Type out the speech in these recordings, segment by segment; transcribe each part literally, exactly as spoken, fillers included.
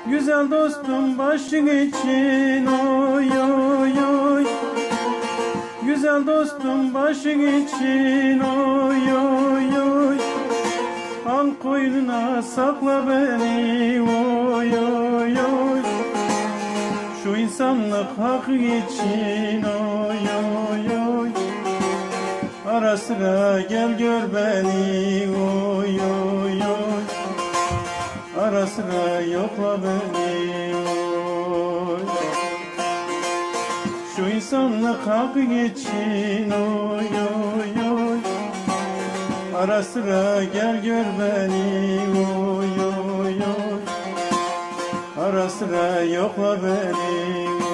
Güzel dostum başın için oy oy oy. Güzel dostum başın için oy oy oy. Al koynuna sakla beni oy oy oy. Şu insanlık hakkı için oy oy oy. Ara sıra gel gör beni oy oy oy. Ara sıra yokla beni oy. Şu insanlık hakkı için oy oy oy. Ara sıra gel gör beni oy oy oy. Ara sıra yokla beni oy.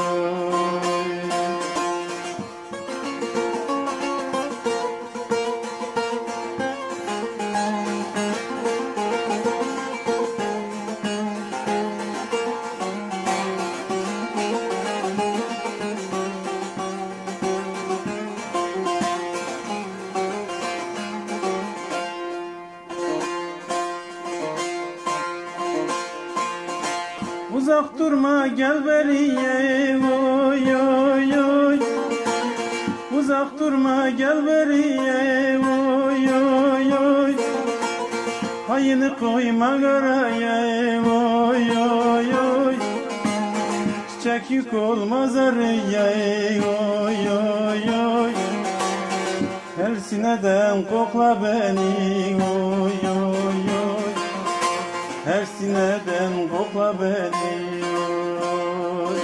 Uzak durma gel beriye oy oy oy. Uzak durma gel beriye oy oy oy. Hayını koyma araya oy oy oy. Çiçek yük olmaz araya oy oy oy. Her sineden kokla beni oy oy oy. Her sineden kokla beni oy.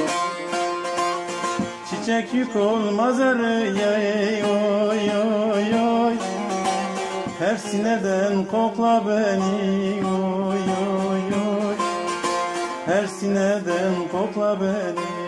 Çiçek yük olmaz araya oy oy oy. Her sineden kokla beni oy oy oy. Her sineden kokla beni oy.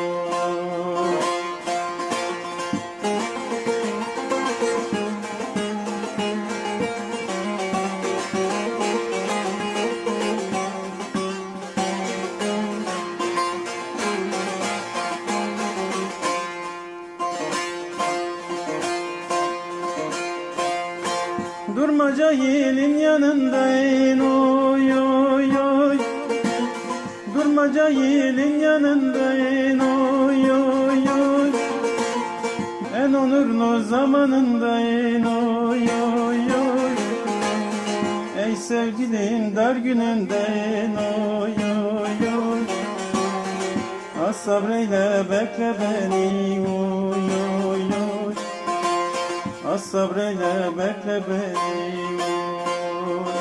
Durma cahilin yanındayın oy oy oy. Durma cahilin yanındayın oy oy oy. En onurlu zamanındayın oy oy oy. Ey sevgilim dar günündeyim oy oy oy. Az sabreyle bekle beni oy oy oy. Az sabreyle bekle beni oy.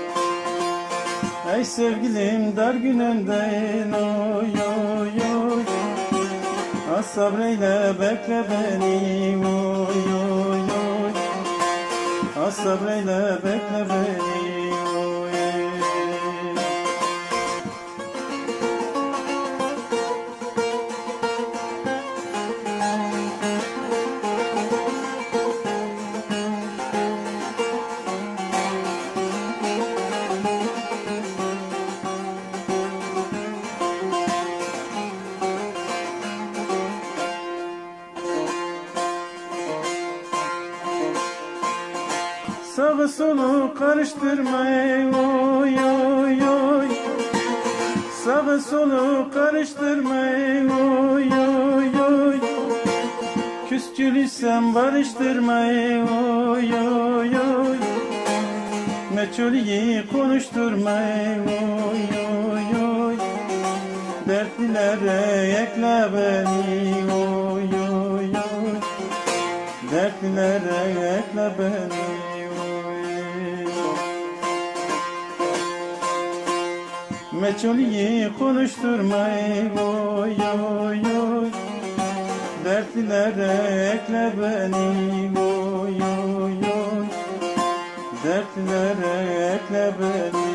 Ey sevgilim dar günündeyim oy oy oy. Az sabreyle bekle beni oy oy oy. Az sabreyle bekle beni oy. Sağı solu karıştırmayın oy oy oy. Sağı solu karıştırmayın oy oy oy. Küskülüysem barıştırmayın oy oy oy. Meçhulü konuşturmayın oy oy oy. Dertlilere ekle beni oy oy oy. Dertlilere ekle beni. Meçhulü konuşturmayın oy oy oy. Dertlilere ekle beni oy oy oy. Dertlilere ekle beni.